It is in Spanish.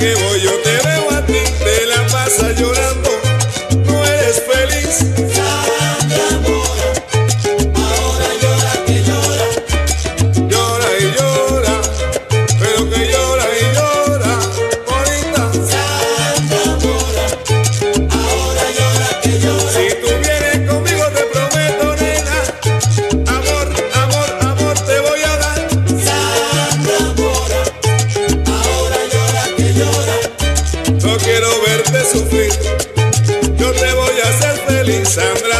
que voy yo te veo a ti, te la pasas llorando, no eres feliz. Sandra Mora, ahora llora que llora. Llora y llora, pero que llora y llora, bonita. Sandra Mora, ahora llora que llora. Si tú vienes conmigo te prometo, nena, amor, amor, amor te voy a dar. Sandra Mora, ahora llora que llora. No quiero verte sufrir, yo te voy a hacer feliz, Sandra.